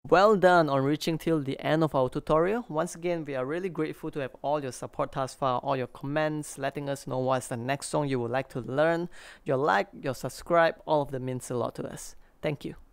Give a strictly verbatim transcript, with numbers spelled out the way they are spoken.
Well done on reaching till the end of our tutorial. Once again, we are really grateful to have all your support thus far, all your comments, letting us know what's the next song you would like to learn. Your like, your subscribe, all of them means a lot to us. Thank you.